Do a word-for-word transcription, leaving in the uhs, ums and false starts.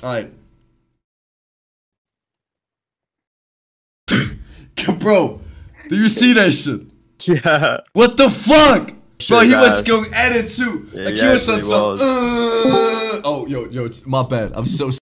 Alright. Bro, do you see that shit? Yeah. What the fuck? Sure Bro, he does. was going at it too. Yeah, like he he was on actually some. was. Uh, oh, yo, yo, it's my bad. I'm so.